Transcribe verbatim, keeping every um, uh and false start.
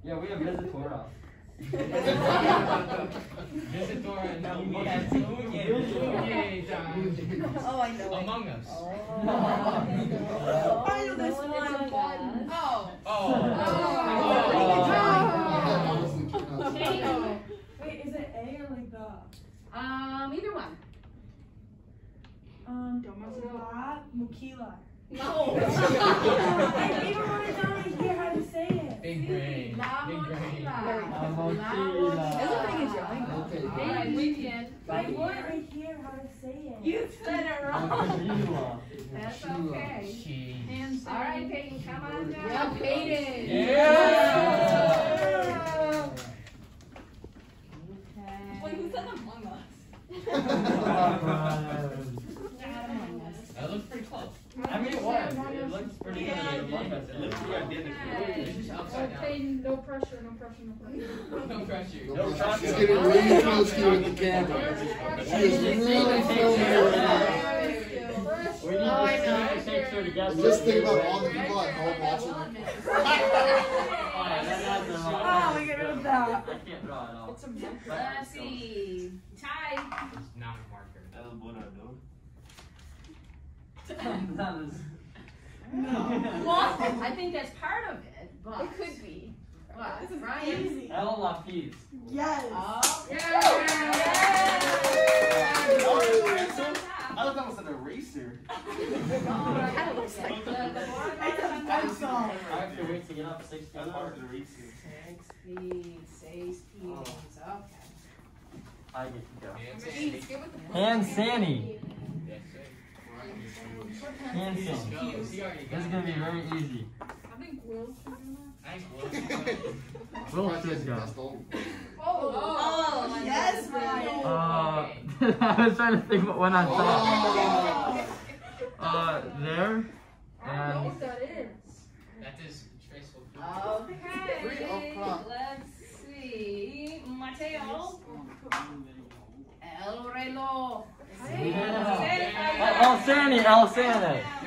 Yeah, we have Visitora. Visitora and Oh, I know. Among Us. Oh. I know this one. Oh. Oh. Oh. Wait, is it A or like the? Um, either one. Um, La Mukila. No. I even want to know and hear how to say it. Big brain. La Big brain. Mochila. La Mochila. Everything is right. Okay. Alright, we can. But I want to hear how to say it. You said it wrong. Mochila. That's okay. She. Alright, Peyton, come on down. Yeah, Peyton. Yeah. Okay. Wait, who said Among Us? That looks pretty close. I mean, it was. It looks pretty good. It looks pretty identical. It's just upside down. Okay, no pressure, no pressure, no pressure. No pressure. No pressure. She's getting really close here with the camera. She is really filming her now. We need to see the picture together. Just think about all the people at home watching it. Oh, we got rid of that. I can't draw it all. It's a marker. Let's see. Ty. It's not a marker. That was what I do. What? I think that's part of it, but. It could be. What? This is Ryan? easy. L La Peas. Yes. Oh, I thought that was an eraser. kind of looks like the, the board. It's a pencil. I have to wait to get up six feet apart. Six feet, six feet. Okay. I get to go. Jeez, get with the Hand Sandy. Yes, sir. Hand He just Sandy. goes. He already This got is it. gonna be very easy. I think Will should do that. I think Will should go. Oh, Oh, yes, Ryan. Uh, I was trying to think what one on top. Uh, there. I don't know And what that is. That is traceable. Three Okay. o'clock. Let's see. Mateo. El reloj. yeah. El Sandy, El Sandy.